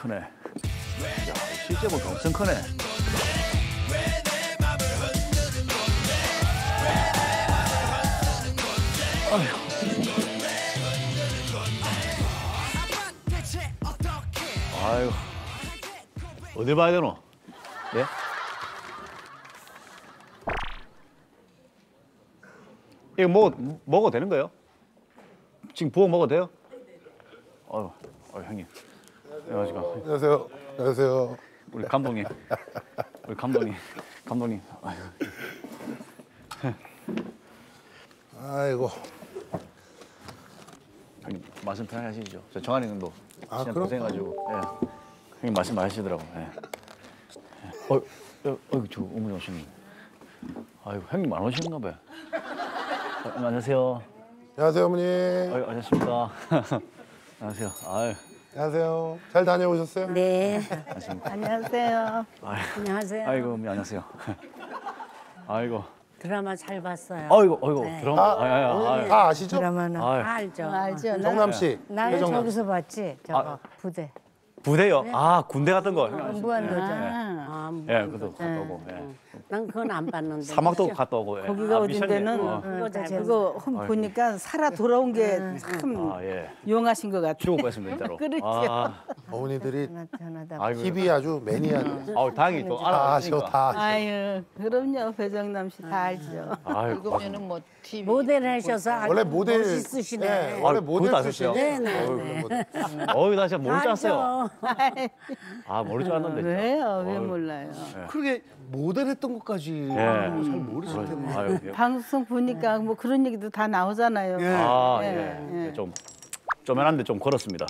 크네. 야, 실제 보니까 엄청 크네. 아이고. 어딜 봐야 되노? 예? 이거 먹어도 되는 거예요? 지금 부엌 먹어도 돼요? 형님. 안녕하세요. 안녕하세요. 우리 감독님. 감독님. 아이고. 아이고. 형님 말씀 편하게 하시죠. 저 정한이 형도 진짜 그럼? 고생해가지고. 예. 형님 말씀 많이 하시더라고. 예. 저 어머니 오셨네. 아이고 형님 안 오시는가 봐요. 안녕하세요. 안녕하세요, 어머니. 안녕하십니까. 안녕하세요. 아유. 안녕하세요. 잘 다녀오셨어요? 네. 안녕하십니까. 안녕하세요. 아유. 안녕하세요. 아이고 어머니 안녕하세요. 아이고. 드라마 잘 봤어요. 아이고 네. 드라마. 다 아시죠? 드라마는 아유. 알죠. 알죠. 정남 씨. 나는 배정남. 저기서 봤지. 저거 부대. 부대요? 아 군대 갔던 거. 무한도전. 예, 그것도 갔다 오고. 예. 난 그건 안 봤는데. 사막도 갔다 오고. 예. 거기가 어딘데는 그거 잘 그거 보니까 살아 돌아온 게 참 예. 용하신 것 같아요. 죽을 뻔했습니다 진짜로. 그렇죠. 어머니들이 전화다. 아이고. TV 아주 매니아들. 다행히 또 다 아셔, 알아봤으니까. 다 아셔. 아유, 그럼요. 배정남 씨 다 알죠. 아이고. 그러면은 뭐 TV 모델 하셔서 아주 원래 모델 멋있으시네. 네, 원래 아, 모델 그것도 출신. 아셨어요? 네네. 나 진짜 모를 줄 알았어요. 알죠. 아 모를 줄 알았는데. 진짜. 왜요? 왜 어휴. 몰라요? 그러게 모델했던 것까지 예. 잘 모르실 텐데. 아유, 예. 방송 보니까 뭐 그런 얘기도 다 나오잖아요. 예. 좀 쪼맨한데 좀 걸었습니다.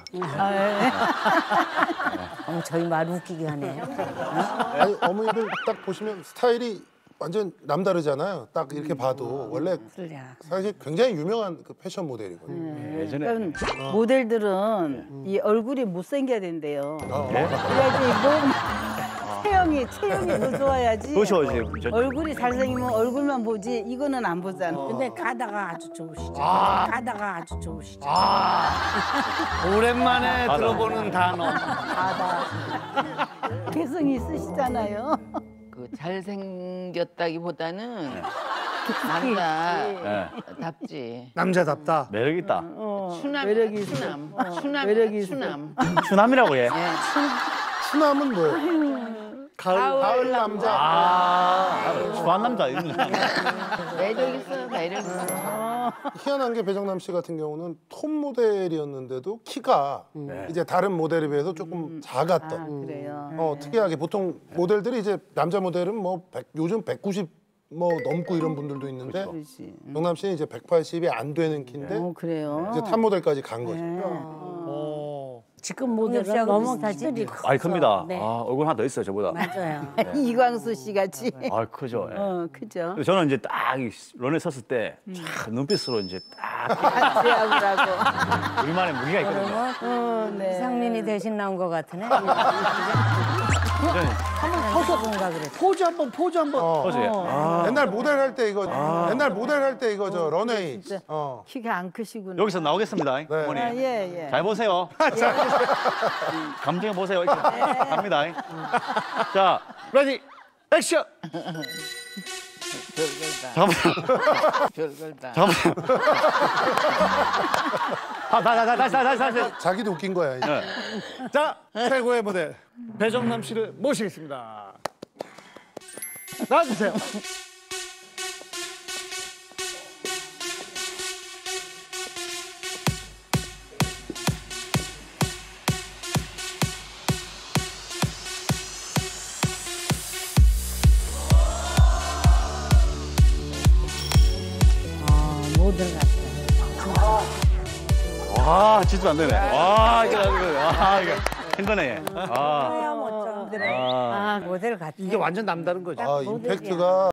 저희 말 웃기게 하네요. 아니, 어머니들 딱 보시면 스타일이 완전 남다르잖아요. 딱 이렇게 봐도 원래 틀려. 사실 굉장히 유명한 그 패션 모델이거든요. 예전에 그러니까 모델들은 이 얼굴이 못생겨야 된대요. 예? 그래야지 몸 체형이 더 좋아야지. 그렇죠 지금. 얼굴이 잘생기면 얼굴만 보지 이거는 안 보잖아. 근데 가다가 아주 좋으시죠. 가다가 아주 좋으시죠. 오랜만에 들어보는 단어. 개성이 있으시잖아요. 그 잘생겼다기보다는 예. 남자답지. 남자답다. 매력 있다. 추남, 매력이 있어. 추남, 매력이 있어. 추남. 추남이라고 해. 추남은 뭐예요? 가을 남자. 추한 남자 이런 거. 매력 있어, 매력 있어. 희한한 게 배정남 씨 같은 경우는 톱 모델이었는데도 키가 이제 다른 모델에 비해서 조금 작았던. 그래요. 특이하게 보통 모델들이 이제 남자 모델은 뭐 요즘 190 뭐 넘고 이런 분들도 있는데 그렇지. 정남 씨는 이제 180이 안 되는 키인데 그래요. 이제 탑 모델까지 간 거죠. 지금 모델은 너무 키들이 아이 큽니다. 네. 얼굴 하나 더 있어요 저보다. 맞아요. 이광수 씨 같이. 크죠. 예. 크죠. 저는 이제 딱 이 런에 섰을 때 눈빛으로 이제 딱 같이 하고라고. 우리만의 무기가 있거든요. 네. 이상민이 대신 나온 것 같으네. 뭔가 그래. 포즈 한번. 보세요. 옛날 모델 할 때 이거 옛날 모델 할 때 이거 저 런웨이. 키가 안 크시구나. 여기서 나오겠습니다. 어머니. 예. 잘 보세요. 감정 보세요. 이렇게 갑니다. 자, 레디, 액션. 잠깐만요. 별걸다. 잠깐만요. 다시. 자기도 웃긴 거야. 이제. 네. 자, 최고의 모델 배정남 씨를 모시겠습니다. 나와주세요. 모델 같아. 와, 진짜 안 되네. 이거 힘드네. 멋져. 모델 같아. 이게 완전 남다른 거죠. 임팩트가